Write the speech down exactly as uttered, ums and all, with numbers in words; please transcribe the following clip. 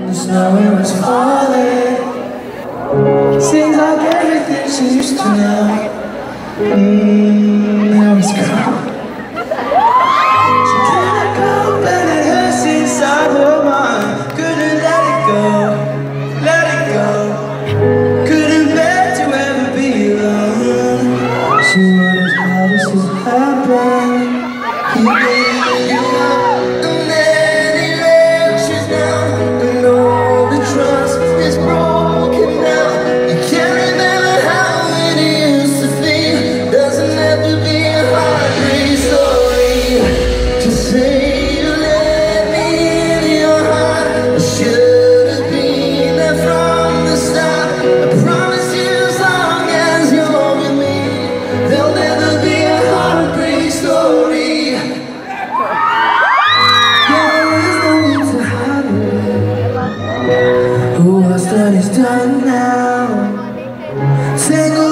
The snow was falling. Seems like everything she used to know. Mmm, now it's gone. She can't go, but it hurts inside her mind. Couldn't let it go, let it go. Couldn't bear to ever be alone. She wonders how this has happened. He gave you up, and then he let you down. And all the trust is broken now. You can't remember how it used to feel. Doesn't have to be a heartbreak story to say you let me in your heart. I should have been there from the start. I promise you, as long as you're with me, there'll never be a heartbreak story. Oh, what's done is done now. Single